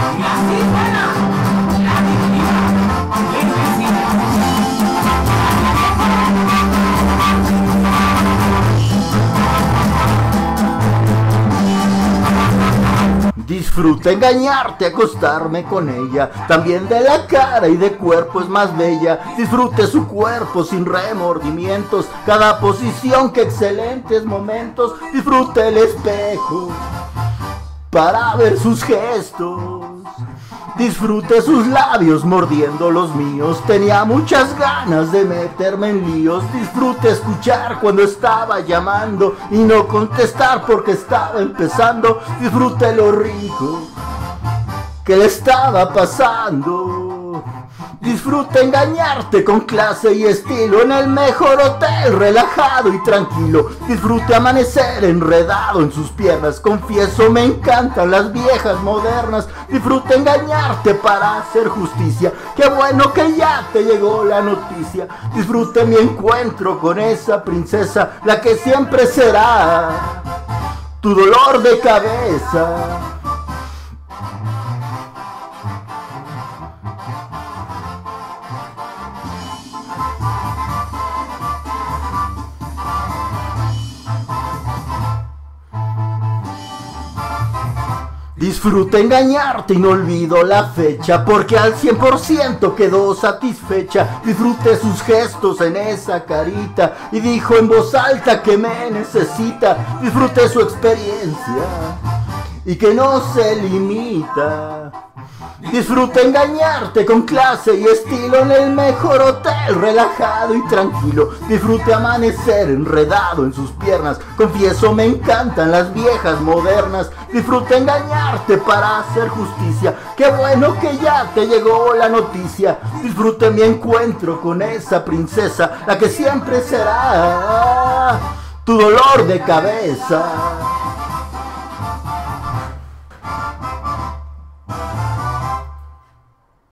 Y así suena la Disfruta engañarte, acostarme con ella. También de la cara y de cuerpo es más bella. Disfrute su cuerpo sin remordimientos. Cada posición, que excelentes momentos. Disfrute el espejo para ver sus gestos. Disfrute sus labios mordiendo los míos. Tenía muchas ganas de meterme en líos. Disfrute escuchar cuando estaba llamando y no contestar porque estaba empezando. Disfrute lo rico que le estaba pasando. Disfruta engañarte con clase y estilo en el mejor hotel, relajado y tranquilo. Disfrute amanecer enredado en sus piernas. Confieso, me encantan las viejas modernas. Disfruta engañarte para hacer justicia. Qué bueno que ya te llegó la noticia. Disfrute mi encuentro con esa princesa, la que siempre será tu dolor de cabeza. Disfruta engañarte y no olvido la fecha, porque al 100% quedó satisfecha. Disfrute sus gestos en esa carita y dijo en voz alta que me necesita. Disfrute su experiencia y que no se limita. Disfruta engañarte con clase y estilo en el mejor hotel, relajado y tranquilo. Disfrute amanecer enredado en sus piernas. Confieso, me encantan las viejas modernas. Disfruta engañarte para hacer justicia. Qué bueno que ya te llegó la noticia. Disfrute mi encuentro con esa princesa, la que siempre será tu dolor de cabeza.